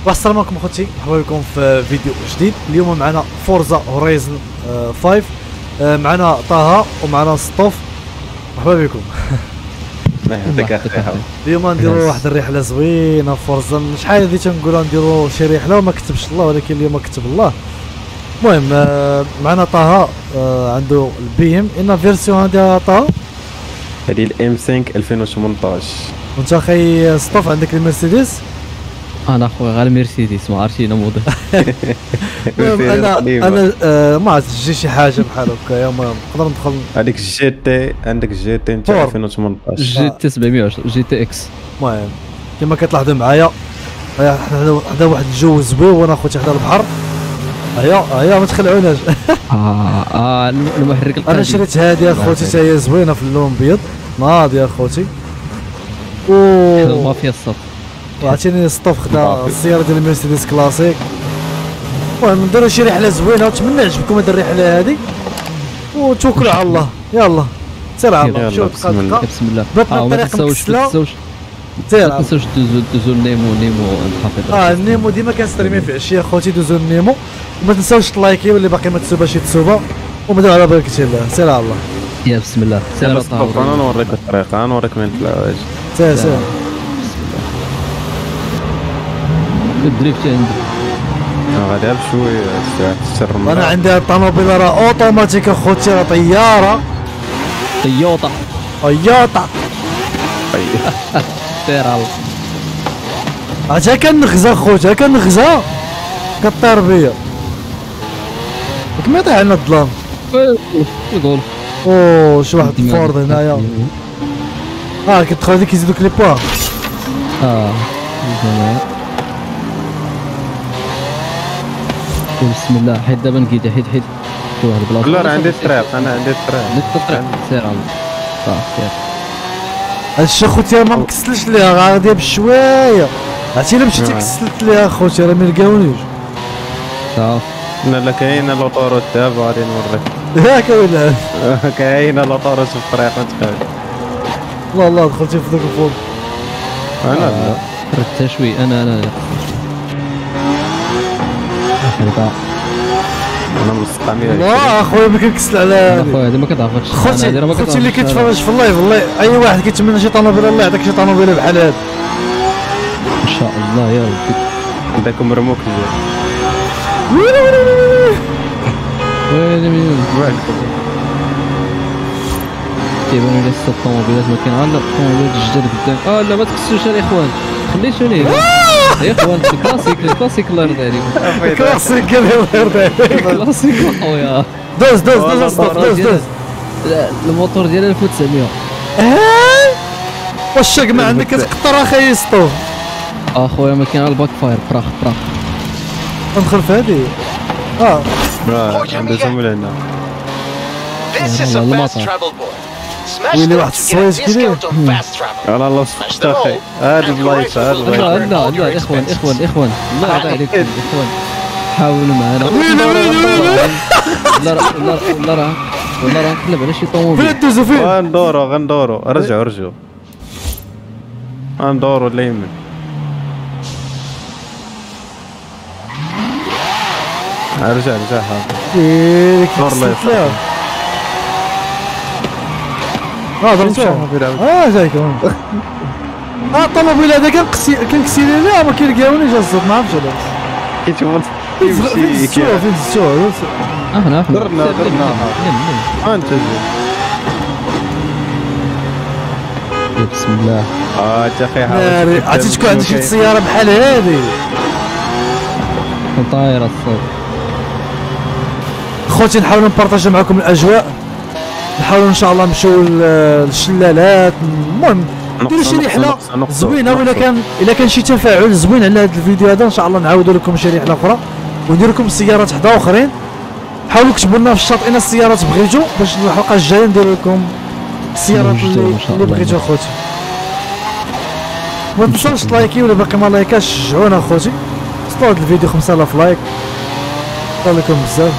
السلام عليكم اخوتي، مرحبا بكم في فيديو جديد. اليوم معنا فورزا هورايزن 5، معنا طه ومعنا سطوف. مرحبا بكم. يعطيك اخي. اليوم نديروا واحد الرحله زوينه في فورزا. شحال هادي تنقولوا نديروا شي رحله وما كتبش الله، ولكن اليوم كتب الله. المهم معنا طه عنده البي ام. ان فيرسيون هادي طه؟ هذه الام 5 2018. وانت اخي سطوف عندك المرسيدس؟ انا خويا غير مرسيدس، ما عرفتش انا موديل. انا ما عرفتش تجي شي حاجه بحال هكا. المهم نقدر ندخل. هذيك الجي تي، عندك الجي تي انت 2018 جي تي 710 جي تي اكس. المهم كما كتلاحظوا معايا حنا حدا واحد الجو زوين اخوتي حدا البحر. هيا ما تخلعوناش. المحرك القديم. انا شريت هذه اخوتي حتى هي زوينه في اللون بيض ناضيه اخوتي. مافيا الصف. وعرفتيني سطوف خدا السياره ديال المرسيدس كلاسيك. المهم نديرو شي رحله زوينه ونتمنى يعجبكم هاد الرحله هادي وتوكلوا على الله. يلا سير على الله. شوف بسم الله. بطنا الطريق مكسله. سير ما تنساوش دوزو النيمو الحقيقه. النيمو ديما كنستريمي في العشيه اخوتي. دوزو النيمو وما تنساوش تلايكي واللي باقي ما تسوباش يتسوبا وبداو على بركه الله. سير على الله. يا بسم الله. سير على الله. انا نوريك الطريق، انا نوريك من العواج. سير الدريفت عندي. غادي بشويه السر. انا عندي الطوموبيل راه اوتوماتيك اخوتي، راه طياره طيوطه. سير على الله. عرفتها كنغزا خوتي، كنغزا كطير بيا كما يطيح علينا الظلام. يقول اوه شي واحد الفورد هنايا. كتدخل هذيك يزيدوك لي بوا. بسم الله. حيد دابا نقيدها. حيد شي واحد البلاصه. لا راه عندي الطريق، انا عندي الطريق. سير على الله. سير. هادشي اخوتي ما مكسلش ليها، غاديه بشويه. عرفتي الا مشيتي كسلت ليها اخوتي راه ما يلقاونيش. صافي. لا كاينه لوطوروت دابا غادي نوريك. ياك ولا كاينه لوطوروت في الطريق ما تخافش. الله دخلتي في ذاك الفوق. انا ردتها شوي. انا انا مستقامي. الله اخويا ما كنكسل على هادي. اخويا هذه ما كتعرفش. خوتي اللي كيتفرج في اللايف، والله اي واحد كيتمنى شي طوموبيل الله يعطيك شي طوموبيل بحال هاد ان شاء الله يا ربي. عندك مرموك ويلي كيبانوا لي ست طوموبيلات ما كاين غير الطوموبيلات الجداد قدام. لا ما تكسروش الاخوان، خليتوني يا اخوان. الكلاسيك الله يرضي عليكم. كلاسيك الله يرضي عليك. كلاسيك اخويا. دوز دوز. لا الموتور ديال 1900. واش شاك ما عندك كتقطر اخي سطوف؟ اخويا ما كاين غير الباك فاير. براخ ندخل في هادي. عندي زميل هنا. ويلي واحد الصويت كيدير. الله سقط اخي. هذا البلايص لا اخوان الله يرضي عليكم اخوان. حاولوا معنا. لا راه نقلب على شي طوموبيل. فين دوزو فين؟ غندورو رجعوا غندورو اليمين. رجع ويلي دور الله يسلمك. جايك الطوموبيل هذا كنكسي ليه ما كيلقاونيش الصوت. ما عرفتش علاش كيتشوف فين السوق. احنا درنا انت بسم الله. يا اخي حاول. عرفتي تكون عندك شي سياره بحال هذه طايره الصوت. خوتي نحاولوا نبارطاجيو معكم الاجواء، نحاولوا ان شاء الله نمشيو للشلالات. المهم نديروا شي رحله زوينه، الا كان شي تفاعل زوين على هذا الفيديو هذا ان شاء الله نعاودوا لكم شي رحله اخرى وندير لكم سيارات حدا اخرين. حاولوا كتبوا لنا في الشاط اين السيارات بغيتوا باش الحلقه الجايه ندير لكم السيارات اللي بغيتوا اخوتي. ما تنساوش تلايكي ولا باقي ما لايكاش شجعونا اخوتي. وصلوا هذا الفيديو 5000 لايك. شكرا لكم بزاف.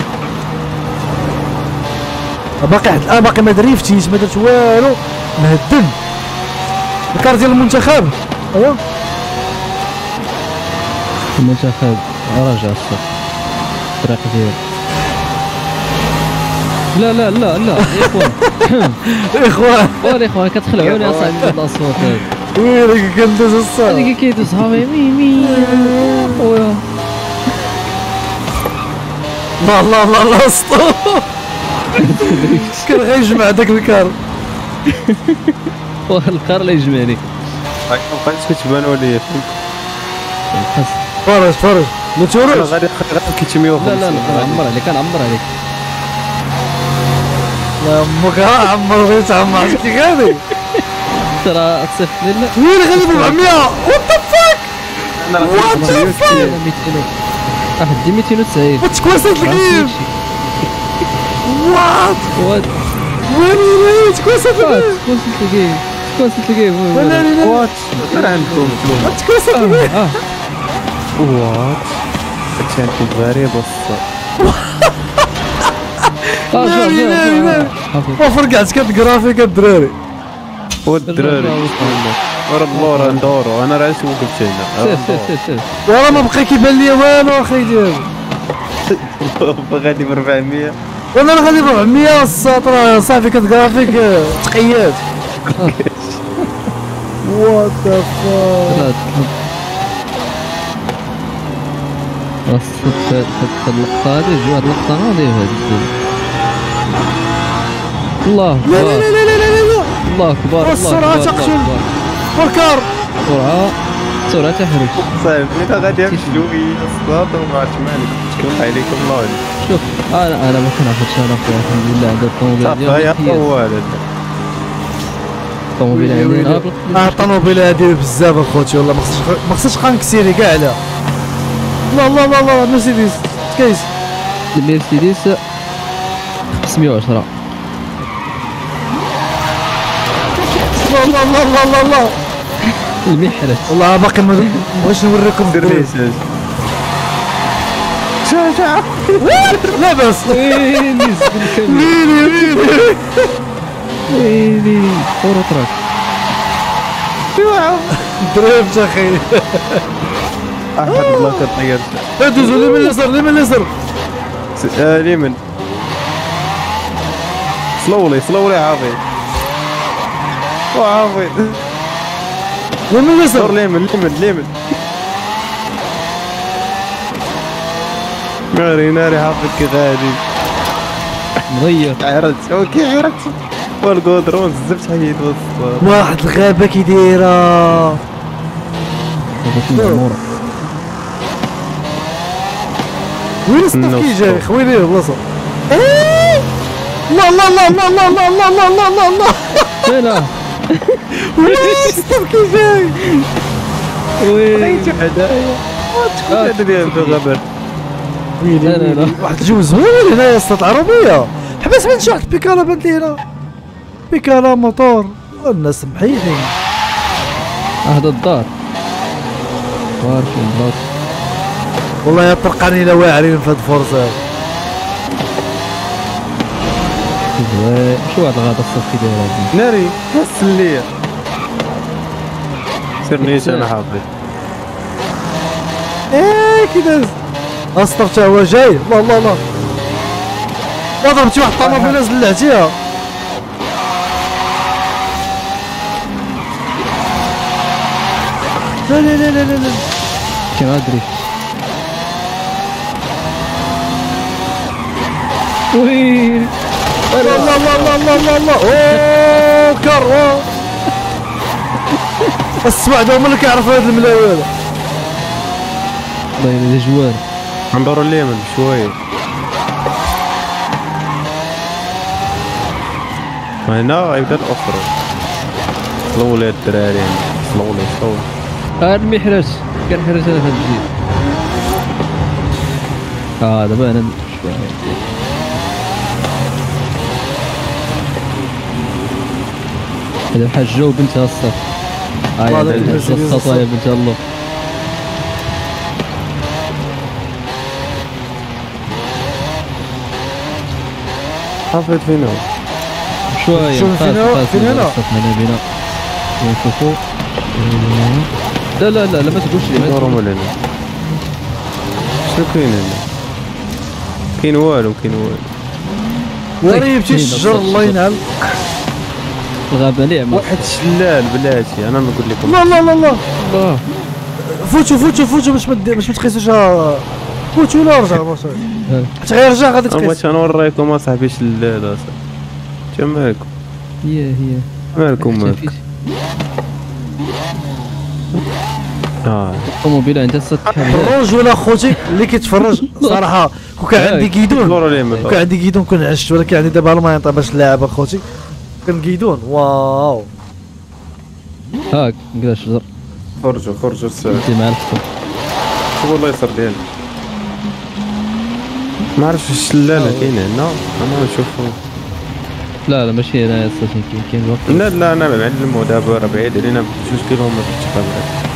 باقي حتى الان باقي ما دريفتيش، ما درت والو، مهدن. الكار ديال المنتخب المنتخب راجع الصف الطريق ديالو. لا لا لا لا يا اخوان اخوان يا اخوان كتخلعوني اصاحبي بهاد الاصوات هادي. ويلك كندوز الصاد هذيك كيدوز هاوي مي خويا. الله الله الله الله اسطو كان غيجمع داك الكار الكار اللي يجمعني مابقيتش كتبانوا ليا فرج ما تورش غادي كيتميو. لا لا لا كنعمر عليك لا امك ها عمر بغيت تعمر عرفتي غادي ترى تصيفط لي لا وين غادي ب 400 وات ذا فاك وات ذا فاك دي 290 وتكواسات الكيف وات وين تكواسات الكيف وات عندكم تكواسات الكيف وات هادشي عندكم غريب فرقعت كتجرافيك الدراري والدراري ورا اللور ندورو. انا راه شنو قلت هنا سير ورا ما بقى كيبان لي والو اخي ديالي غادي ب 400 وانا راه غادي ب 400 الساطر صافي كتجرافيك تقيات وات ذا فاك هاد اللقطة هادي جوج هاد اللقطة ناضية هادي. الله لا أكبر لا لا لا لا لا الله أكبر السرعة تقتل والكار سرعة تحرج. صاحبي انا غادي نمشي لوي الصلاة وما عرفت مالك تكون عليكم الله. شوف انا ما كنعرفش انا خويا الحمد لله عند الطوموبيل ديالي الطوموبيل عندنا الطوموبيل هادي بزاف اخوتي والله ما خصنيش كنكسيري كاع عليها. الله الله الله الله مرسيدس كيس المرسيدس 510. الله الله الله الله الله المحرز والله باقي ما بغيتش نوريكم دريساج شاشه لاباس ويلي ويلي فورو تراك دريفت اخي احد الله كطيرت دوزو لي من اليسار لي من اليسار اليمين سلولي عافي وعافي ومن اليسار اليمين ناري حافظ كي غادي مغير عرفت والقدرون الزبت حيد وسط واحد الغابه كي دايره وين السطف كي جاي خويلي البلاصه الله الله الله الله الله الله الله الله الله الله لا وين السطف كي جاي وين هدايا هذا ديال الغبر لا واحد الجو زوين هنايا السطح العربيه حبس من شي واحد البيكالا بانت لي هنا بيكالا موتور والناس محيحين هذا الدار وارشين بلاص والله يا طرقاني لا واعرين في هاد الفرصه شو هاد الغابه الصف كي داير هادي ناري حس ليا سيرنيش انا حافظ كي داز اصطر حتى هو جاي الله الله الله ضربتي واحد الطوموبيله زلعتيها لا لا لا لا لا كيما ادري وين الله الله الله الله الله الله اوه كار السبع هما اللي كيعرفوا هاد الملاوي هذا باين هذا جوار ندورو اليمين شويه هنا يبدا الاخر سلولي الدراري سلولي هذا المحرز كنحرز انا في هاد الجيل دابا انا شويه هذا الحجه وبنتها الصف هذا الخطايا بنت الله حافظ فينا شويه فين هنا بنا نشوفوا لا ما تقولش لي ندورو مولانا شنو كاين هنا؟ كاين والو كاين والو. وريب الشجر الله ينعم. الغابه ناعمه. واحد الشلال بلاتي انا نقول لكم. لا لا لا لا الله فوتوا باش ما تقيسوش. فوتوا ولا رجع صافي. حتى غير رجع غادي تقيس. بغيت نوريكم اصاحبي شلال اصاحبي. انت مالكم؟ هي مالكم مالك؟ الطوموبيله عندها 6 الروج ولا خوتي اللي كيتفرج صراحه كون كان عندي كيدون كون عشت، ولكن عندي دابا ما ينطى باش نلعب اخوتي كان كيدون. واو هاك كذا الشجر. خرجوا انت مع الخطر. شوفوا الله يسر ديالنا. ما عرفتش الشلاله كاينه هنا انا نشوفو. لا ماشي هنا يا صاحبي كاين الوقت. لا انا معلم دابا راه بعيد علينا بجوج كيلومتر تقريبا.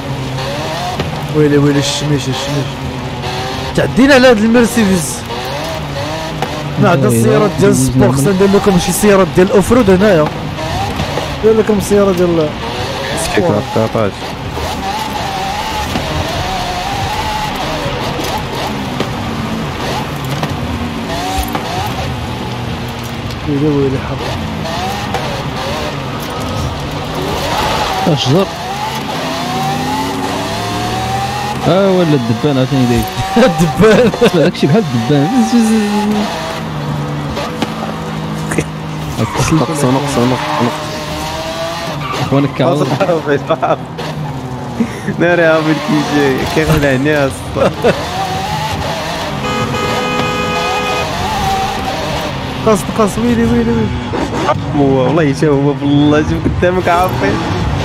ويلي الشميش تعدينا على هاد المرسيدس. ما عندنا السيارات ديال السبور، خصنا ندير لكم شي سيارات ديال الاوفرود هنايا. ندير لكم السياره ديال السبور كاباج. ويلي حق الشجر. ولا الدبان عاوتاني داير. الدبان داكشي بحال الدبان. نقص اخوانك كعوض. ناري عامل كي جاي كيغلى عينيها الصبح. قص ويلي والله تا هو بالله شوف قدامك عارفين.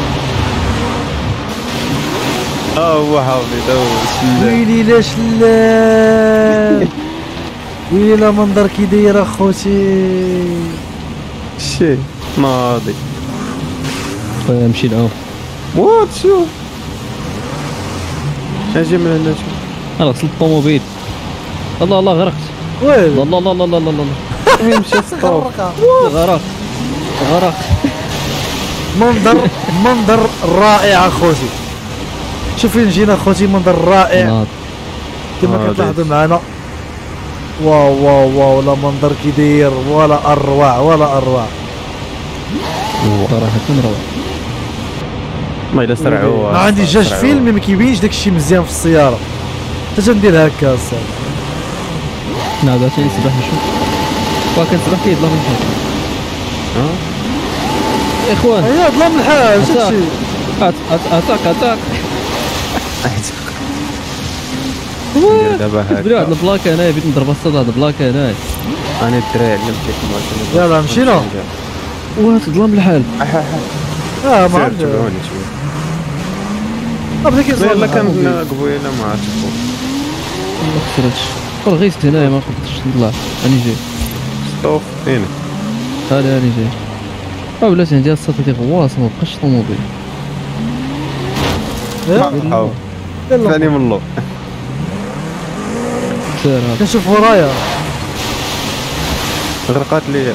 هو حافظ هو الشلال. ويلي لا شلال. ويلي لا منظر كي داير اخوتي. شي ناضي. نمشي لعوم. وات شوف اجي من هنا شوف. انا غسلت الطوموبيل. الله غرقت. ويلي الله وين مشى ستوب؟ غرق. منظر رائع اخوتي. شوف فين جينا اخوتي، منظر رائع كما كتلاحظوا معنا. واو لا منظر كي داير ولا اروع. صراحه روعه. ما الا سرعوا. ما عندي جاج فيلم ما كيبينش داكشي مزيان في السياره حتى تندير هكا الصاد. نعم عشان يسبح نشوف. كنسبح فيه ظلام الحال. يا اخوان هي ظلام الحال. شتي اتاك دابا هاك. بلي واحد البلاكه هنايا بغيت نضرب الصاد. هاد البلاكه هنايا انا الدراري علمت لكم. يلاه مشينا. ظلام الحال. ما عرفتش. تبعوني شويه. بدا كيصور. لا كان قبيله ما عرفتش. ما خسرتش. غيست هنايا ما قدرتش نطلع. راني جاي. ستوب فين؟ راني جاي. ولات عندي الصاد ديال غواص ما بقاش طوموبيل. ثاني من اللور. كنشوف ورايا غرقات لي.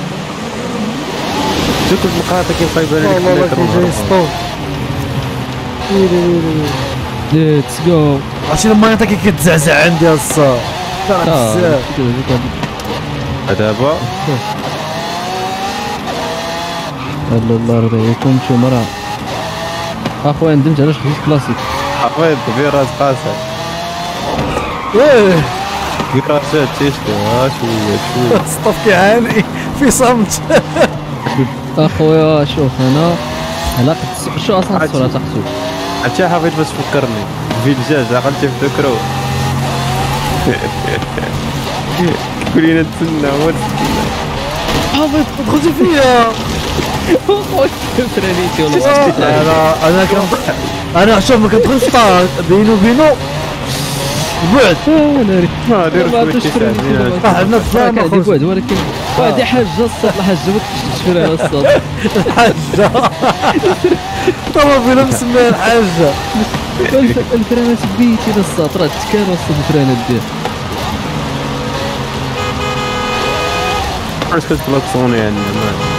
شوف المقاطع كيبقى يبان لك. والله كيجي ستوب. ويلي ليتس جو. عرفتي لما انت كتزعزع عندي الصاد بزاف. دابا الله يرضي عليكم. شو مرة اخويا ندمت علاش خديت كلاسيك. حفيظ فيراس قاسي. فيراسات تيشتو شويه ستوب كيعاني في صمت. اخويا شوف انا علاقة شو اصلا الصورة تاخذو. حتى حفيظ باش تفكرني في الدجاج عقلتي في ذكرو. تقولي لنا نتسنى هو حافظ دخلتي فيا. فرانيتي والله. انا شوف ما كندخلش طار بينو بعد. ناري ما عرفتش عندنا فلان هذه بعد، ولكن هذه حاجه الصاد. الحاجه ما كنتش تشوف على الصاد. الحاجه طوموبيله مسميها الحاجه. الفرانات بيتي للصاد راه تكان وسط الفرانات ديال. علاش كتبلاكسوني يعني؟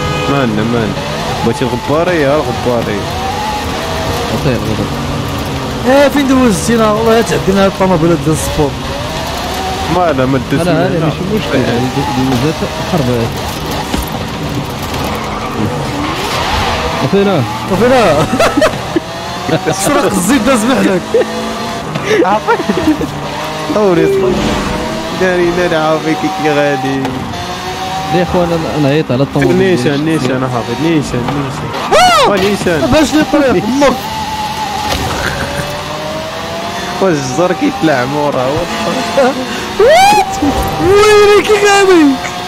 مان بغيتي الغباريه. عطيه الغدر. فين دوزتينا والله تعدينا الطوموبيلات ديال السبور. ما دوزت لا ماشي مشكل دوزات خربات وفينا سرق الزيت داز بحالك. طوري داري عافيك كي غادي يا اخوان نعيط على الطوموبيل. نيشان حافظ نيشان باش لي الطريق امك والجزر كيطلع مورا ويلي كي غادي.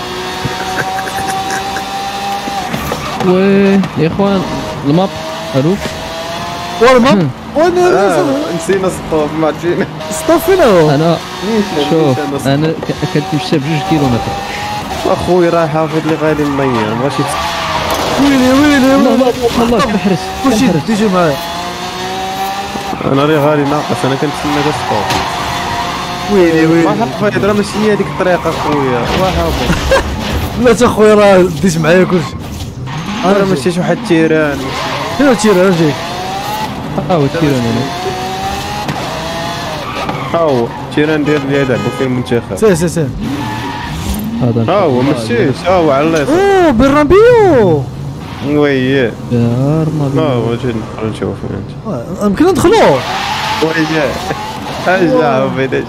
وي يا اخوان الماب الو والماب وانا نسينا ستوب ما جينا ستوب فين هو؟ انا شوف انا كنتمشى ب2 كيلومتر اخوي راه حافظ لي غادي نضيع ماشي. ويلي والله كنحرس كلشي تيجي معايا. انا راه غادي ناقص انا كنتسنى ستوب. ويلي ما حافظ راه ماشي هي هذيك الطريقه اخويا واه حافظ. لا اخويا راه ديت معايا كلشي. انا ماشي شي واحد تيران. فين التيران جايك؟ هو التيران هنا هاو تيران ديال اللي يلعبوا فيه المنتخب. سي هذا هاو ماشيش هاو على اليسار. اوه بالرامبيو وي دار ما هاو جينا نشوف يمكن ندخلوا. وي اجا بداش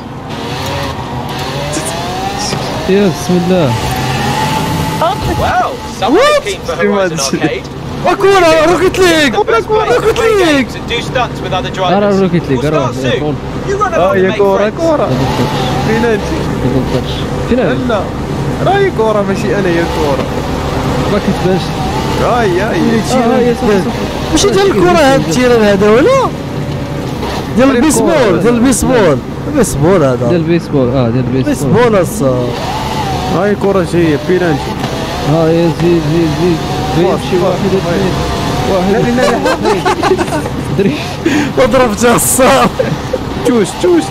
يا بسم الله. Wow, someone keen for Horizon Arcade. كورة روكيت ليج روكيت ليج. To do stunts with other راه drivers. روكيت ليغ We'll راه start soon. You run along يا and make كورة friends. فيناتي فين لا راهي كورة ماشي انا يا كورة. ما كتبانش. هاي ماشي ديال الكرة هاد التيران هذا ولا ديال البيسبول هذا ديال البيسبول ديال البيسبول بيسبول الصا. هاي كورة جاية بينالتي. يا زيد يمشي واحد دري وضربتها الصار. توش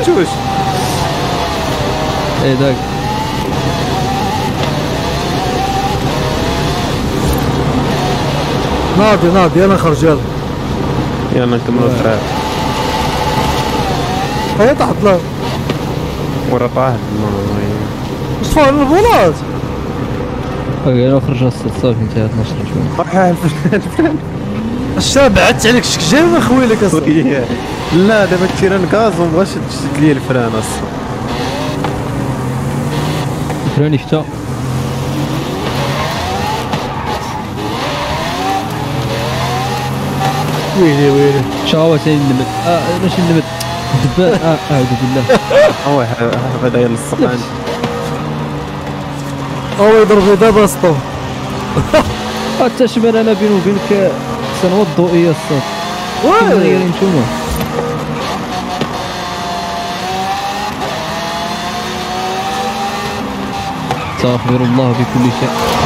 ايه داك ناضي انا خرج يلا نكملوا الطريق. هيا تحت لا ورا طاح صفار البولات. انا خرج الصوت صافي انتهى 12 شويه. الشاب بعدت عليك شك جاي ما خويلك اصاحبي. لا دابا التيران كاز ومبغاش تشد لي الفران اصلا. فراني فتا ويلي شاوة ثاني النمد ماشي النمد الدبان اعوذ بالله. هو هذا يلصق عندي. هو يضرب دابا سطو. حتى شبان انا بيني وبينك سنوات ضوئيه الصوت. وي نتوما استغفر الله بكل شيء.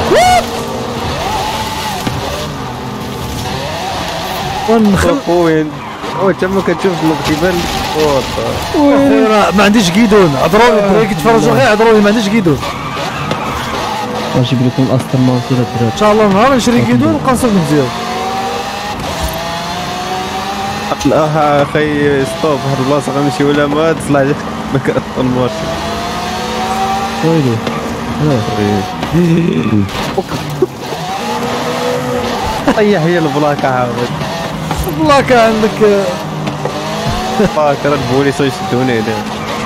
ونخل وين هو تما كتشوف كيبان خويا ما عنديش كيدون. هضروا لي الدراري كيتفرجوا غير هضروا لي ما عنديش كيدون. نجيب لكم الاستر مارتين الدراري ان شاء الله نهار نشري كيدون ونبقى نصرف مزيان. اخي ستوب واحد البلاصه غنمشي ولا ما تصلح لك مكان المارشي. ويلي طيح هي البلاكه عاود. البلاكه عندك البلاكه راه البوليس يشدوني هنا.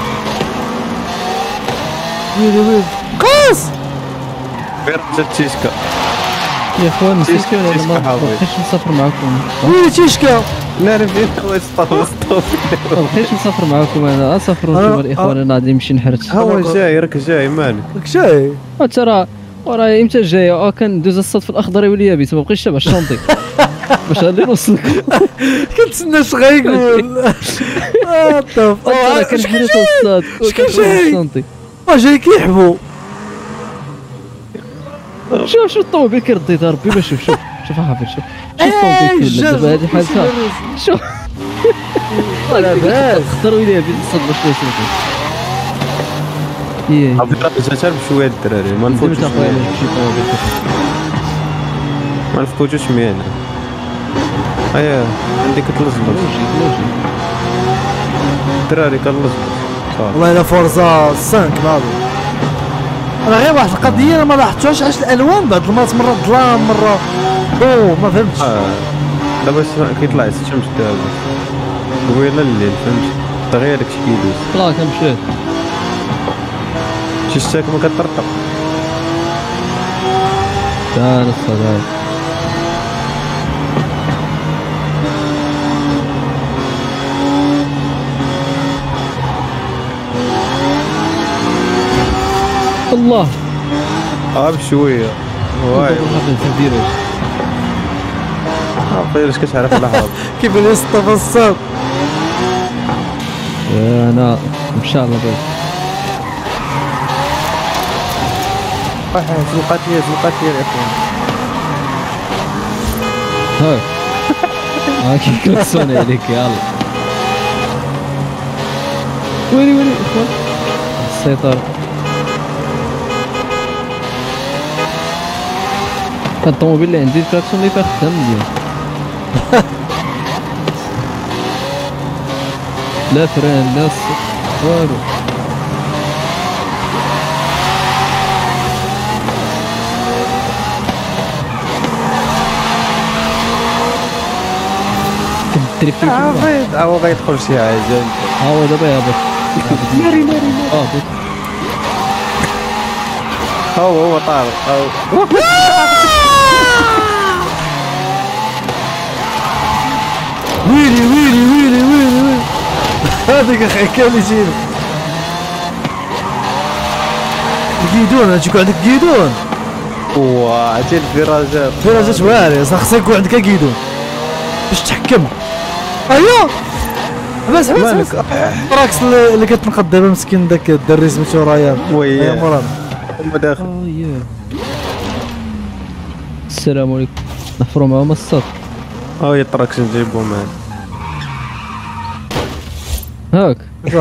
ويلي قاص غير جات تيشكا. يا اخوان نسيتو انا ما بقيتش نسافر معكم. ويلي تيشكا. لا انا فين هو ستوب ما بقيتش نسافر معكم انا سافروا نتوما الاخوان انا غادي نمشي نحرت. هو جاي راك جاي مالك شاي ترى وراه امتى جايه كندوز الصف الاخضر واليابس ما بقيتش تبع الشونطي باش غادي نوصلك. كنتسنى اش غايقول. طب انا كنحرس الصاد شكون جاي؟ الشونطي جاي كيحبو. شوف الطوموبيل كيردي ضربي باش شوف حافظ شوف الطوموبيل دابا هذه حالتها شوف لا باس اختاروا لي بالصاد باش يوصلوا. جات بشويه الدراري ما نفوتوش ميانا. اييه عندي كتلزم لوجيك الدراري كنلصقوا والله الا فورزا 5 ناضي. انا غير واحد القضيه انا ما لاحظتهاش، علاش الالوان بعض المرات مره ظلام مره ما فهمتش. دابا كيطلع الشمس دابا طويله الليل فهمت، دغيا داكشي كيدوز. لا كنمشي شي شتاك ما كطرطق. تعال الصداع. الله بشويه واعي في الفيروس. عرفتي اش كتعرف اللحظه كيف اللي الصاد انا ان شاء الله بك. زلقات ليا الاخوان. كيف كنصوني عليك يلا. ويلي اخوان السيطرة. هاد الطوموبيل اللي عندي الكلاكسون اللي فيها خدام مزيان. لا فران لا والو. كنتريفتي هو غيدخل شي حاجه. هو دابا يهبط. ناري بط. هو طارق ويلي هذاك اخي كان يجينا الجيدون. اجيك عندك جيدون عرفتي الفيراجات واعرة خاصك يكون عندك جيدون باش تحكم. ايوا بس راكس اللي كتنقد دابا مسكين داك الدري سميتو ريان. وي مراد هما داخل. السلام عليكم. نحفروا معاهم الصاد. هي التراكس نجيبو معانا. هاك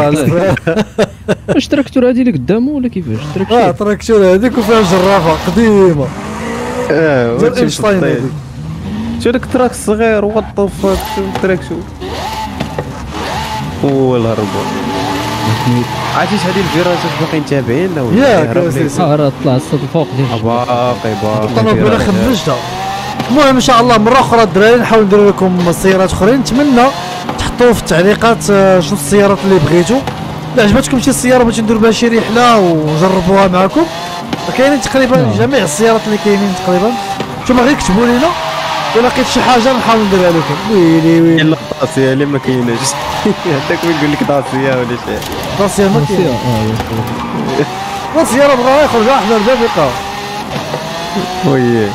واش تراكتور هادي اللي قدامه ولا كيفاش؟ تراكتور هذيك وفيها جرافه قديمه. زي اينشتاين هذيك. شو داك التراك الصغير وطفك شو التراكتور والهربوا. عرفتي هذه الفيراجات باقيين تابعين ولا ياك راه طلع الصوت الفوق ديال باقي الطوموبيله خرجتها. المهم ان شاء الله مره اخرى الدراري نحاول ندير لكم سيارات اخرين. نتمنى تحطوا في التعليقات شنو السيارات اللي بغيتوا. الا عجبتكم شي سياره بغيتو نديروا بها شي رحله ونجربوها معكم، كاينين تقريبا جميع السيارات اللي كاينين تقريبا. نتوما غير كتبوا لينا الا لقيت شي حاجه نحاول نديرها لكم. ويلي الا الطاسيه اللي ما كايناش هذاك يقول لك طاسيه ولا شي طاسيه ما كاين. طاسيه راه بغا يخرج واحد الباب يلقاو. وي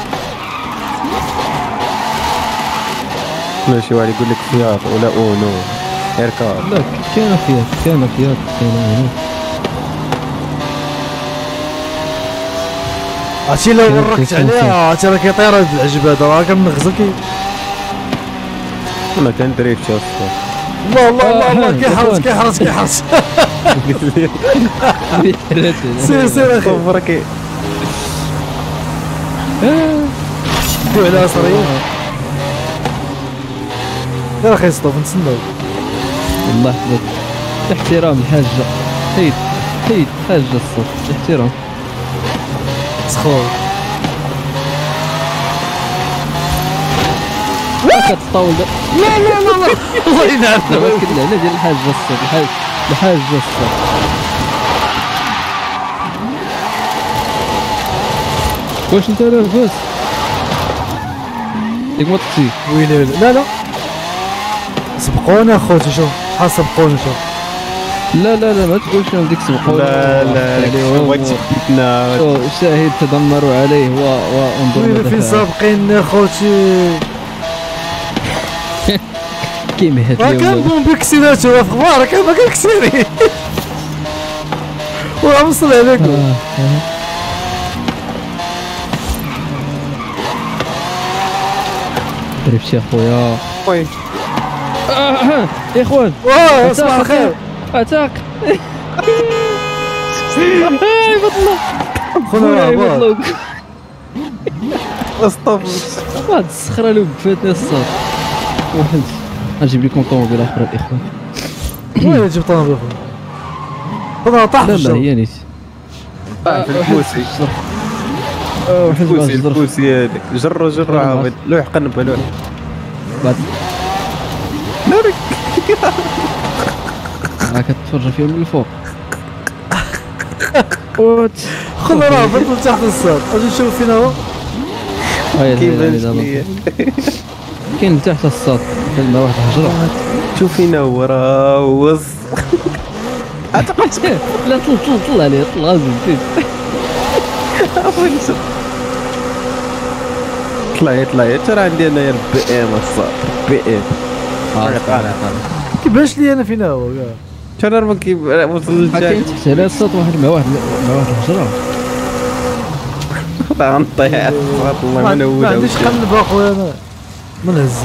لا شي واحد يقول لك فيات ولا اونو اركاب. لا كاينه فيات كاينه هنا. عرفتي لو وركت عليها عرفتي راه كيطير هاد العجب هذا راه كنغزل انا كندري في الصوت. الله كيحرس سير اخي بركي دو على صريح. يا اخي ستوب نتسناو. الله يحفظك. احترام الحاجه. حيد حاجه الصوت احترام. سخون كتطاول. لا الله ينعم. دابا كنلعنا ديال الحاجه الصوت الحاجه الصوت. واش انت لاباس؟ ياك ما طفتي؟ ويلي لا سبقونا اخوتي. شوف شحال سبقونا. شوف لا ما تقولش لهم ديك سبقونا. لا بغيت تثبتنا. شاهد تدمروا عليه وانظر. ويلي فين سابقين اخوتي. كيمهد لي كان بومبي كسيراتو في اخبارك ما كنكسيري وغنوصل عليكم. عرفتي اخويا. وي يا اخوان صباح الخير. اتاك بطلوا خونا بطلوا. اسطوب هاد الصخره اللي وقفتني الصوت. واحد غنجيب لكم طوموبيل اخرى الاخوان. وين جبت طوموبيل خويا؟ خذها طاح في لا الجو. هي نيت طاح في الكوسي الكوسي الكوسي هذاك جرو عاود لوح قنبه لوح بعد نارك كتفرج فيهم من الفوق. وات خذها راه بطل تحت الصاد اجي نشوف فينا هو. كاين تحت الساط كاين واحد الحجره. شوف فينا هو راه وص لا طلع عليه طلع غازي طلع ترى عندي انايا البي ام الصاد بي ام كيبانش لي انا فينا هو كاع. ترى ما وصل للجاي كاين تحت على الساط واحد مع واحد الحجره. غنطيح الله ما من اول عنديش قلب اخويا انا ما نهز.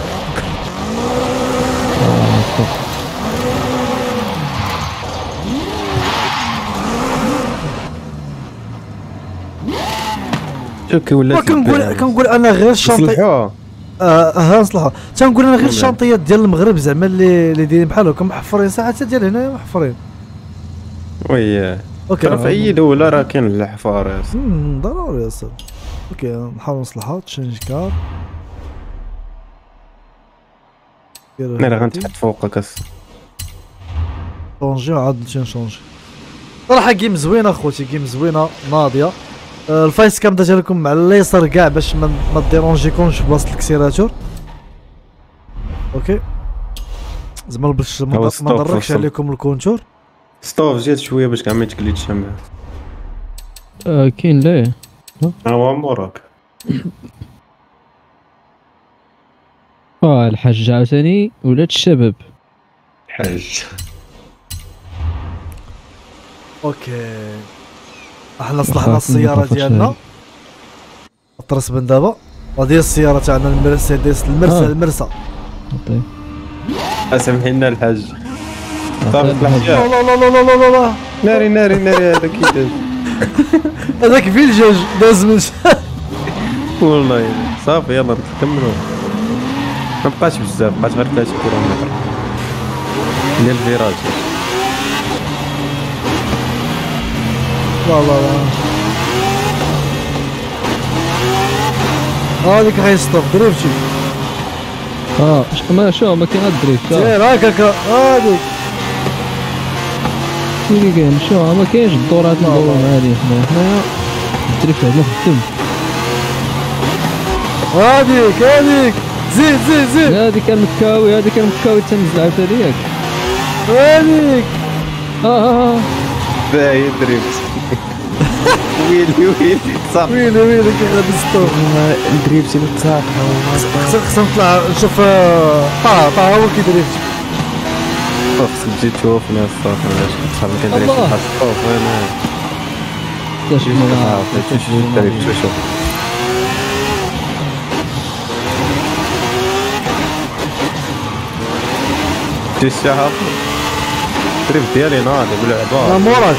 شوف كي ولات كنقول انا غير الشنطي صلحوها ها نصلحها. تنقول انا غير الشنطيات ديال المغرب زعما اللي دايرين بحال هكا محفرين ساعات ديال هنايا محفرين. وي اوكي راه في اي دوله راه كاين الحفار ضروري اصلا. اوكي نحاول نصلحها. تشينج كار انا غنتحط فوقك شونجي عاد نشونجي. صراحه جيم زوينه اخوتي جيم زوينه ناضيه. الفايس كام درتها لكم على اليسار كاع باش ما ديرونجيكمش في بلاصه الكسيراتور. اوكي زعما باش ما نضركش عليكم الكونتور. ستوف زيد شويه باش كاع ما يتكليتش معاه. كاين لا هو موراك الحاج عاوتاني ولاد الشباب. حاج اوكي احنا صلحنا السياره ديالنا. طرس بن دابا هذه السياره تاعنا المرسيدس المرسى. سامحي لنا الحاج. صافي لا لا لا لا لا لا ناري هذا كي هذاك فيلجاج داز من والله. صافي يلا نكملوا ما بقاش بزاف بقات غير 3 كيلومتر ديال الفيراج. لا لا لا هذيك هاي ستوب دريفتي. ما شو ما كاين الدريفت. سير هكاك هذيك اللي كاين شو ما كاينش الدورات ندورو هذه حنايا الدريفت هنا في الدم. هذيك زيد هذيك المكاوي تنزل عاوتاني ياك هذيك باهي دريفت ويلي صافي ويلي كي غادي ستوب الدريفت اللي تصاحب خصنا نطلع نشوف طه هو كيدريفت. خصك تجي تشوف ناس صافي علاش صحاب كندريفت بحال الطوف انا شوف الشهر التريب ديالي ناضي بالعبار موراك.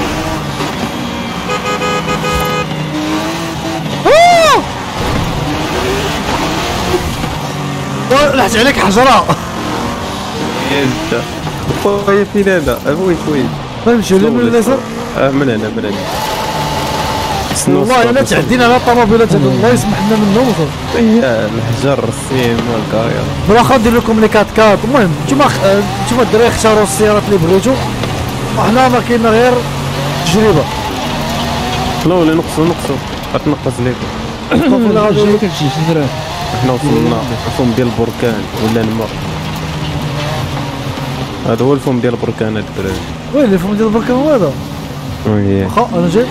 لحت عليك حجره. انت خويا فين هذا ابوي شويه نمشيو من اليسار. من هنا والله الا تعدينا على الطوموبيلات هذو الله يسمح لنا منهم. يا الحجر الصين والكايا واخا ندير لكم لي كات. المهم نتوما الدراري اختاروا السيارات اللي بغيتو وحنا ما كاين غير تجربه. لا ولا نقصوا غتنقص ليكم. ولا غادي كتجي شي حنا وصلنا الفم ديال البركان ولا الماء. هذا هو الفم ديال البركان هاد الدراري. وين الفم ديال البركان هو هذا؟ وي واخا انا جاي.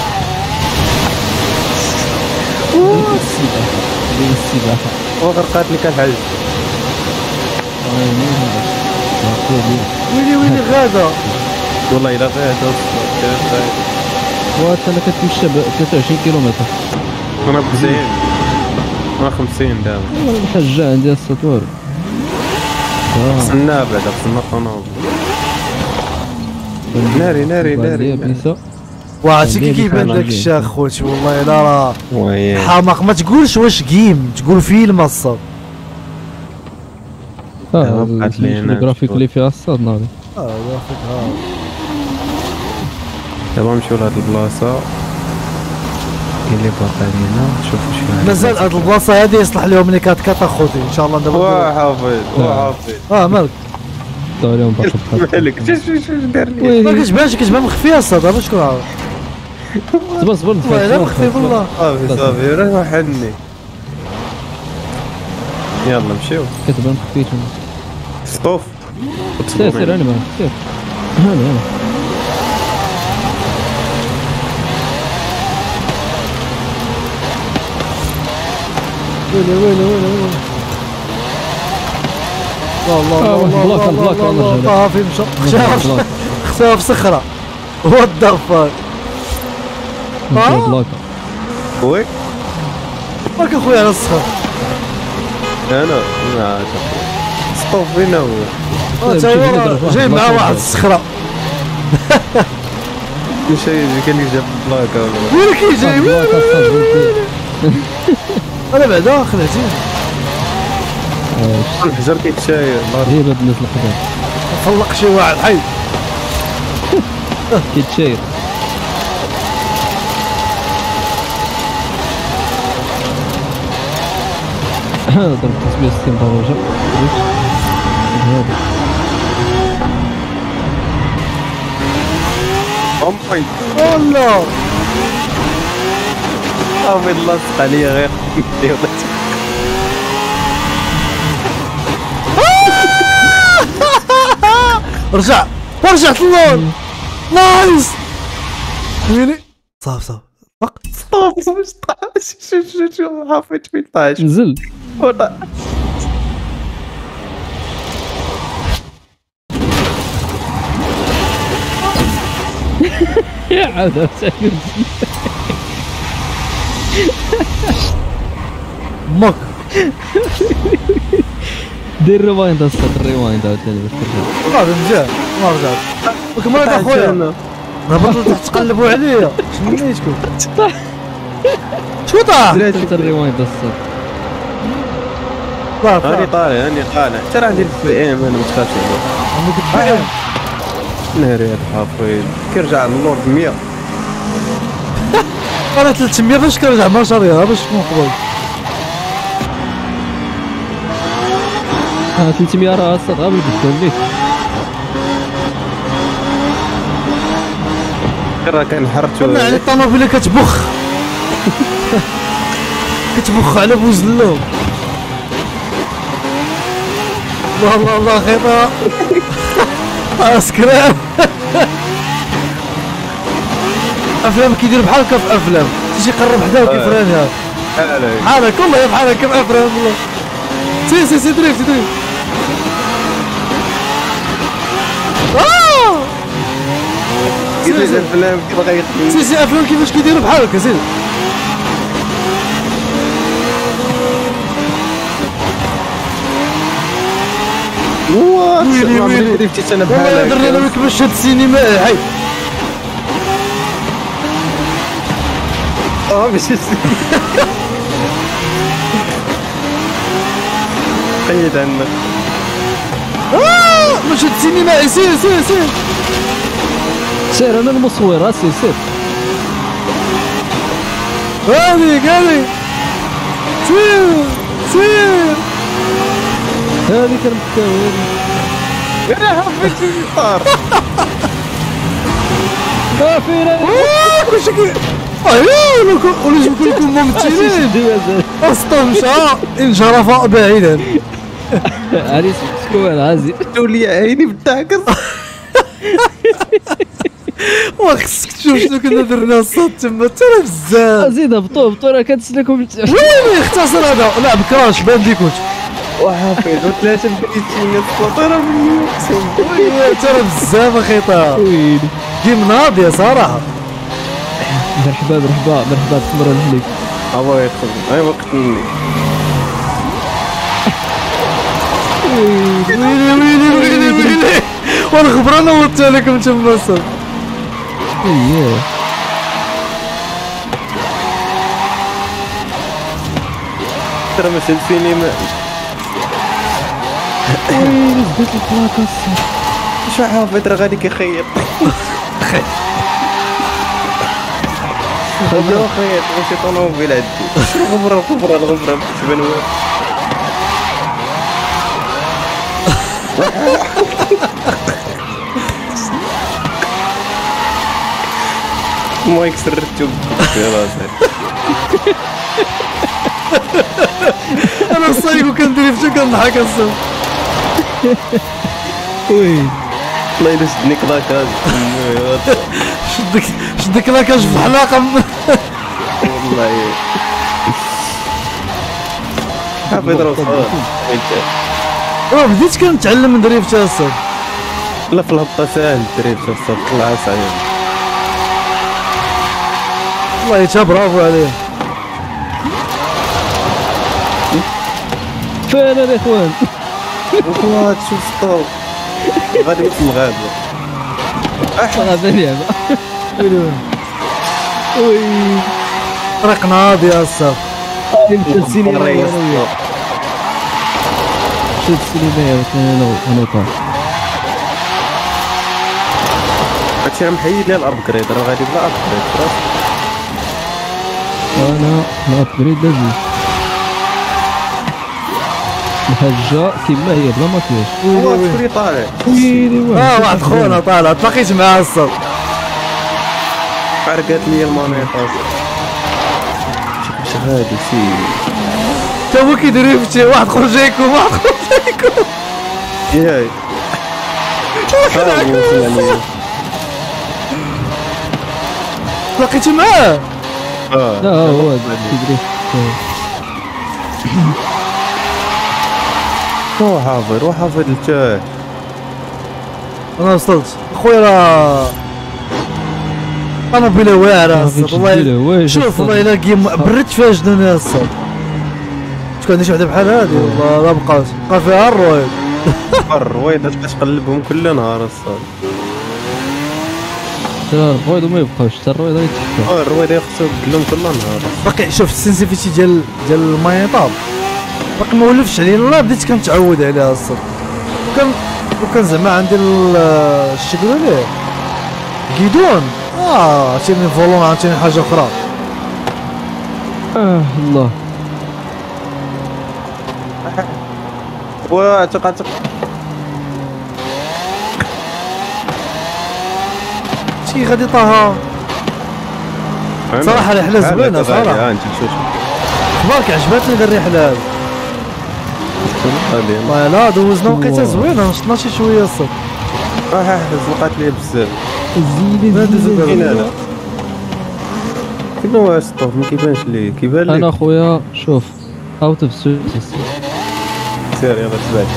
السباحه وغرقات لك الحاج. ويلي غادا والله الا غادا انا كتمشى ب 23 كيلومتر. انا ب 90 انا 50 دابا. الحاجه عندي السطور. خصنا بعدا خصنا الطوموبيل. ناري وعرفتي كيبان داك الشيء اخوتي والله الا راه وي حماق. ما تقولش واش جيم تقول فيلم الصاد. بقات لي هنا الجرافيك اللي فيها الصاد ناضي. جرافيك ها. دابا نمشيو لهاد البلاصه اللي باقا لينا نشوفو شنو مازال هاد البلاصه هادي يصلح لهم ملي كات اخوتي ان شاء الله دابا. حافظ مالك اليوم باقي مالك شو دار لي ما كتبان مخفيه الصاد هذا شكون عارف. صبر لا مخفي والله. صافي راه حني يلا نمشيو كتبان خفيتهم. ستوف سير انا معاك سير. هاني ويلي الله في مشى خساها في صخره. وات ذا فاك. بلاكا وي مالك اخويا على الصخر. انا ما ستوف فين هو جاي مع واحد الصخره. كل شيء كان جاب بلاكا وين كيجي انا بعدا خلعتيني. الحجر كيتشاير غير هاد الناس القدام فلق شي واحد حي كيتشاير. ضرب تسمية 60 درجة. امي والله صافي لاصق عليا غير رجعت اللون. نايس ويلي صافي شوف حافظ فين طاش نزل يا عاد مك دير ريوايند اصلا الريوايند عاوتاني باش ترجع. غادي نرجع ما رجعت. وكمالك اخويا هبطوا تحت تقلبوا عليا سميتكم شو طاح؟ درت الريوايند اصلا. هاني طالع حتى راه عندي الفي ام انا متخافش عليه. ناري هاد حافظ كيرجع للور 100 انا 300 باش كنرجع ما شاريها باش تكون قبل. 300 راه اصلا قبل قدام ليك. راه كنحرتو قلنا على الطوموبيله كتبخ كتبخ على بوزلو. الله خيطه اسكران. افلام كيدير بحال هكا في افلام تيجي يقرب حداه كيفرانها بحالك والله بحال هكا في افلام والله. سي دريفت كيفاش الافلام كيبغي يخدم سي افلام كيفاش كيديروا بحال هكا سيدي. ويلي دريفتي انا بحال والله درنا انا وياك باش هاد السينما حي باش قيد عندنا باش هاد السينما سير سير انا المصور سير هذيك سير هذيك المحتوى انا حبيت الطار كافينا كلشي ولازم يكون لكم ممثلين. اصلا مشى انجرف بعيدا. علي سكوان عازي تولي عيني بالتعكس. وخصك تشوف شنو كنا درنا الصوت تما ترى بزاف. زيد هبطوا راه كنتسناكم. ويلي اختصر هذا لعب كراش بانديكوت وحافظ وثلاثه بكريتين السطر مني اقسم ويلي ترى بزاف اخيطا. ويلي جيم ناضيه صراحه. مرحبا تمرن عليك. الله يخدم اي وقت مني. ويلي وانا خبرانه وطت لكم تما صافي. اييه ترى ماشي السينما ويلي زدت البلاكه الصاد. شو حافظ راه غادي كيخيط خذوا خيط ماشي طوموبيل عندي شنو غبره الغبره تبان ما يكسر التوب في راسي انا صايق وكندريفتو كنضحك الصوت. وي الله يلا شدني كلاكاج شدك لاكاج في الحلاقه. والله حافظ راسك بديت كنتعلم من دريفتها الصوت. لا في الهبطه ساهل الدريب صافي طلع صعيب والله يتا برافو عليه. فعلا الاخوان والله تشوف ستوب غادي في الغابه هذا لعبه. وي طريق ناضي الصوت. مشى السينما مشى السينما انا طاح. هادشي راه محيد لي الارض كريد راه غادي بلا ارض كريد انا الابجريد لازم الحاجه كما هي بلا ما كاينش. هو شكون طالع ويلي واحد خونا طالع تلاقيت معاه الصوت. حرقات لي المانيطه شي غادي سي تا هو كيدريفتي واحد خرج يكون واحد خرج يكون. ياي تلاقيتي معاه. لا هو كيدري هو حافظ التاه انا وصلت خويا راه طوموبيله واعره والله. شوف والله الا كيم بردت فيها جنون يا الصاد. شكون عندي شي وحده بحال هادي والله لا بقات بقى فيها الرويد. الرويضه تبقى تقلبهم كل نهار الصاد. الرويض ما يبقاوش حتى الرويض يتحكم. الرويضه خصو يقلهم كل نهار. باقي شوف السنسيفيتي ديال المايطاب باقي ما ولفش عليه. لا بديت كنتعود عليها الصاد. وكان زعما عندي شتي يقولوا ليه كيدون عرفتيني فولون عرفتيني حاجه اخرى. الله واتق شي غادي طاها صراحه رحله زوينه صراحه. انت شوف تبارك عجبتني هذه الرحله هذه والله. لا دوزنا وقيته زوينه نشطنا شي شويه الصد. زلقات لي بزاف زيدي كنا واش الطوف ما كيبانش ليه كيبان لك. انا خويا شوف اوت اوف سيرفيس سير يلا تبعت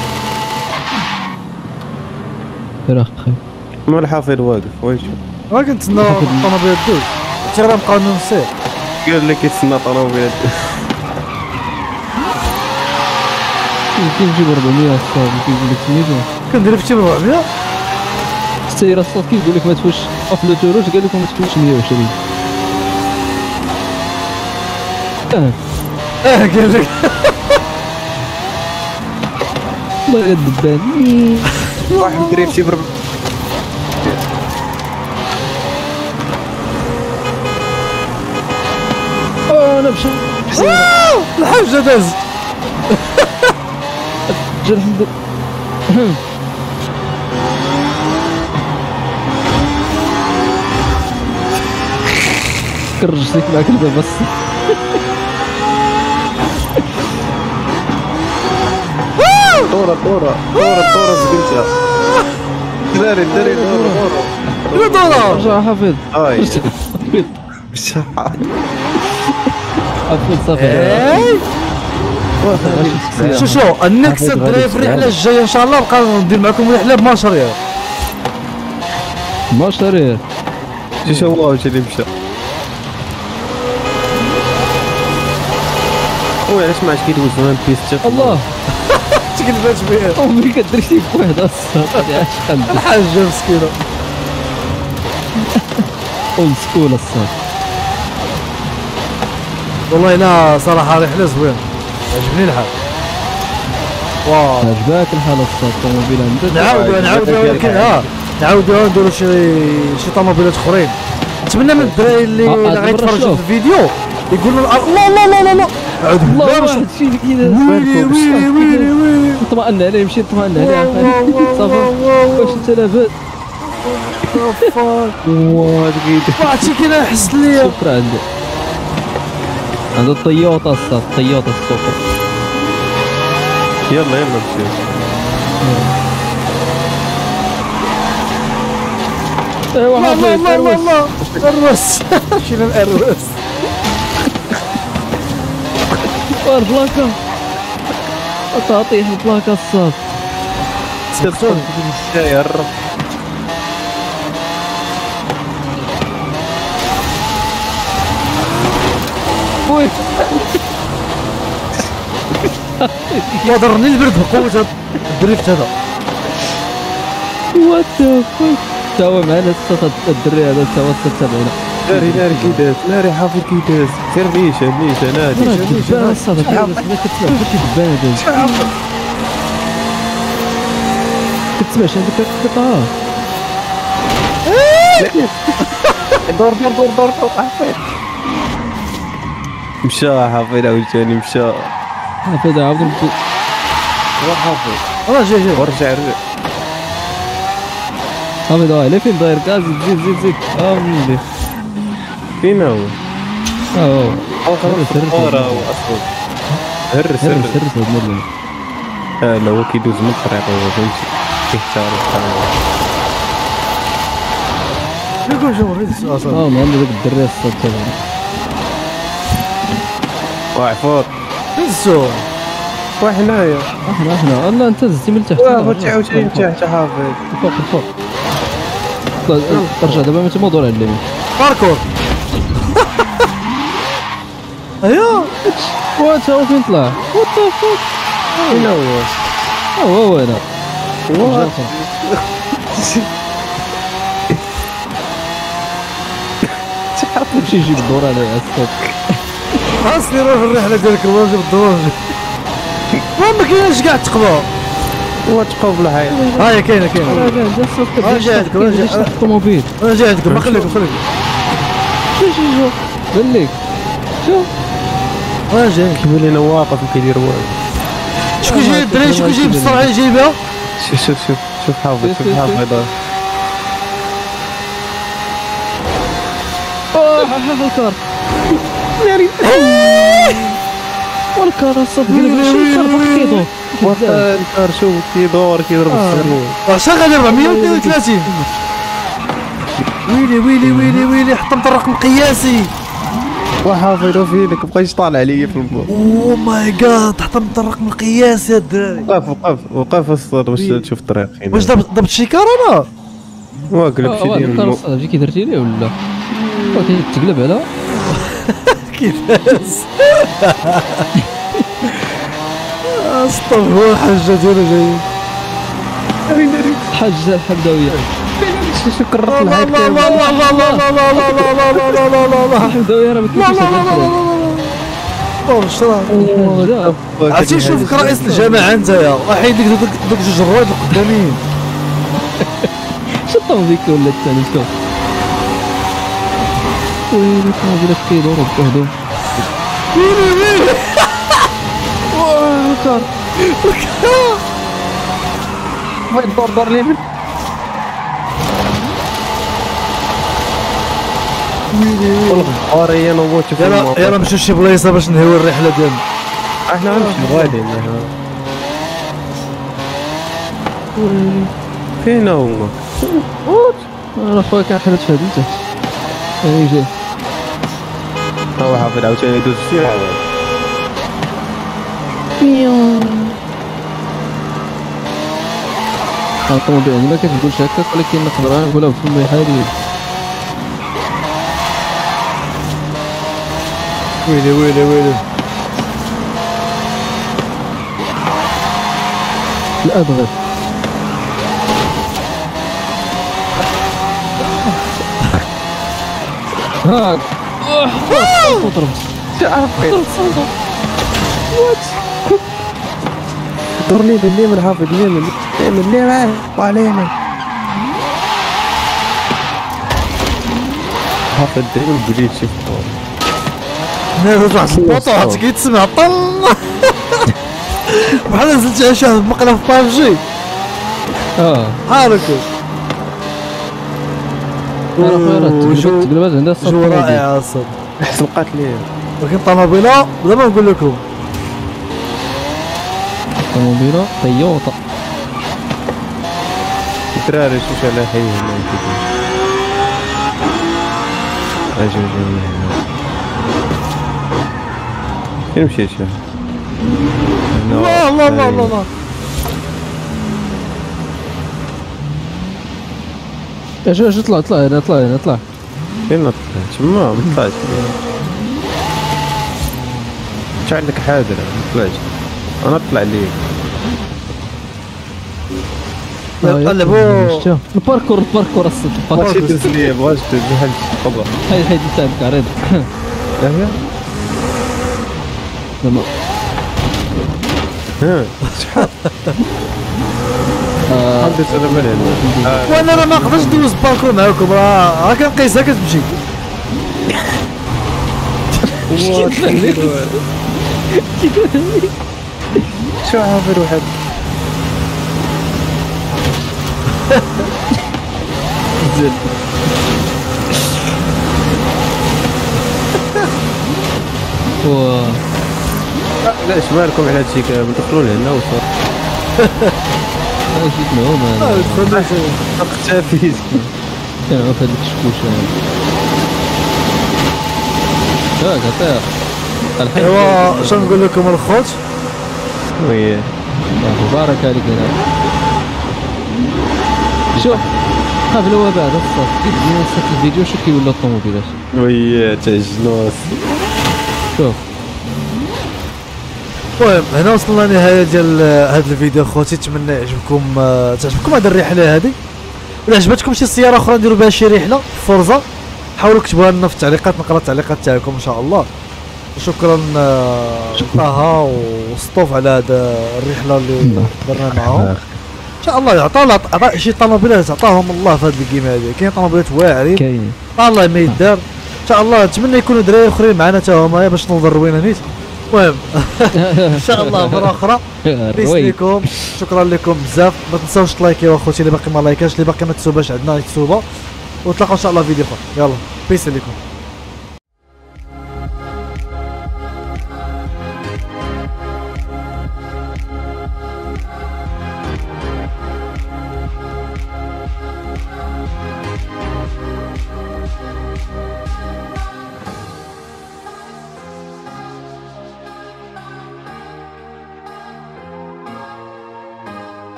سير اخي. ما الحافظ واقف وين شوف ما كنتسنى الطوموبيل دوز حتى غنبقاو نسير. قال لك يتسنى طوموبيل يمكن نجيب 400 الصاد كيقول لك سميتو كندير في 400 السياره الصاد كيقول لك ما تفوتش في لوتوروج قال لكم ما تفوتش 120. قال لك والله غير الدبان واحد دريب شي برب انا مشى الحاجه دازت جا الحمد كرج سيك معاك الباب بس طورة زقلتها دراري دورة رجع حافظ هاي حافظ صافي. شو النكسة الدراري في الرحلة الجاية ان شاء الله نبقى ندير معكم رحلة بماشر ريال. ما شرير شو هو واش اللي مشى وي علاش ما عادش كيدوز وان بيس الله تكلفات بها امي كدير شي بوحدة الصاد يا شحال الحاجة مسكينة اولد سكول الصاد. والله لا صراحة رحلة زوينة عجبني الحال. واو عجباك الحاله الصاد الطوموبيل عندك. نعاودو ولكن نعاودو نديرو شي طوموبيلات اخرين. نتمنى من الدراري اللي غيتفرجوا في الفيديو يقولوا لا لا لا لا لا عاود الله واحد الشيء اللي كاين. ويلي ويلي ويلي اطمئن عليه مشيت اطمئن عليه صافي. واش انت لاباس؟ عرفتي كي انا حس ليا سوبر عنده الطيوطا الصاد الطيوطا السوبر. يلا نمشيو. ايوا لا لا لا لا حافظ لا الروس شنو الروس البلاكه تعطيه البلاكه الصاد. تدخل الشاي الرب. وي ضرني البرد بقوة هذا الدريفت هذا. وات ذا فاك. تا هو معنا الدري هذا تا هو 76. ناري كي داز ناري حافظ كي داز. سير نيشان نادي. دبانه الصاد كتسمع كلشي دبانه داز. كتسمعش عندك القطار. دور حافظ. مشى حافظ عاوتاني مشى. حافظ عاود نبدو. راه جاي ورجع حافظ على فين داير كاز. زيد ملي فين هو؟ هرس هرس هاد مرة. لا هو كيدوز من الطريق هو فهمتي كيختار الطريق. يقول شوف اصلا ما عنده داك الدري الصاد تاعو. وعفور نزو وحنايا احنا لا انت زدتي من تحت. عاوتاني من تحت حافظ. الفوق ترجع دابا ماشي موضوع على اليمين. باركور ايوا وات هو فين طلع؟ وات ذا فوك. فين هو؟ هو هنا. تعرف نمشي نجيب الدور على الصوت. خاصني نروح الرحله ديالك الواجب الدروج. ما كاينش كاع تقبى. هو تقابل حياة. هاي كاينه لا الصوت انا جاي عندكم الطوموبيل. انا جاي عندكم ما خليكم شوف بان لك شوف انا جاي. كيبان لينا واقف وكيدير والو. شكون جاي الدراري شكون جاي بالسرعه اللي جاي بها؟ شوف حافظ حافظ. الكار ناري والكار الصاد كيدور. الكار شوف كيدور كيضرب السرور. واش غادي 432. ويلي حطمت الرقم القياسي. وحافظ فينك مبقايش طالع عليا في الماء. اوه ماي جاد حطمت الرقم القياسي يا الدراري. وقف الصاد باش تشوف الطريق. واش ضبط شي كار انا؟ واقلب شي ديال الكار الصاد كي درتي ليه ولا تقلب على كيفاش استغفر الحاجه ديالو جايين. حاجه الحمداويه. شكرا لا لا لا لا لا لا لا لا لا لا لا لا لا لا الحمداويه راه ما كاينش. عرفتي شوفك رئيس الجماعه نتايا وحيد دوك جوج الرواد القداميين. شو الطوموبيل ولا الثاني شوف. ويلي الطوموبيلات كيدوروا بوحدهم. ويلي الكار وين دور اليمين. والغبارية نوض شوف. يلا نمشيو شي بلايصه باش نهيو الرحله ديالنا. احنا غنمشيو غاديين. فين هو؟ انا خويا كنحرد في هاد التحت. هاني جاي. هو حافظ عاوتاني يدوز فيه. الطوموبيل عندنا ما كتقولش هكاك ولكن نقدر نقولها بفمي حالي. ويلي الأبغض. هاك ضربت. تعرف دور لي باليمين حافظ اليمين اليمين وعلينا حافظ دائما بليت شي فوق نازل واحد البوطو كيتسمع طل بحال نزلت عشان مقله في بابجي حاركو تقلبات عندها جو رائع اصلا حسبقات لي ولكن طوموبيله دابا نقول لكم طوموبيله تويوتا الدراري شوف على حي هنا اجي فين مشيت الله الله الله الله اجي طلع هنا فين طلعت تما ما طلعتش شو عندك حاضر ما طلعتش انا طلع لي قلبوا الباركور ماشي دز لي بغاش تدز بحال الخبر هاي تاعك عريض هي زعما شحال حدث انا مالي وانا راه ما نقدرش ندوز باركور معاكم راه كنقيسها كتمشي شو عافر واحد زين لا اش مالكم على هادشي كامل دخلوا لهنا وصافي جيت معهم انا اختفيت كان في هذيك الشكوشه قطير ايوا شنو نقول لكم الخوت وي مبارك عليك هنا شوف قبل وبعد الصوت كيف نصات الفيديو شو كيولوا الطوموبيلات وي تاع الجنوس شوف المهم هنا وصلنا لنهايه ديال هذا الفيديو خوتي، نتمنى تعجبكم هذه الرحله هذه. ولا عجبتكم شي سياره اخرى نديروا بها شي رحله فورزا حاولوا كتبوها لنا في التعليقات، نقرا التعليقات تاعكم ان شاء الله. وشكرا طه وسطوف على هذا الرحله اللي درنا معاهم. ان شاء الله يعطى شي طوموبيلات عطاهم الله في هذه الكيما هذه، كاين طوموبيلات واعرين كاين الله ما يدار. ان شاء الله نتمنى يكونوا دراري اخرين معنا حتى هما باش نوضوا الروينه نيت. المهم ان شاء الله مره اخرى بيس ليكم، شكرا لكم بزاف. ما تنساوش تلايكيو اخوتي اللي باقي ما لايكاش، اللي باقي ما تسوباش عندنا يتسوبا، ونتلاقاو ان شاء الله في فيديو اخر. يلا بيس ليكم.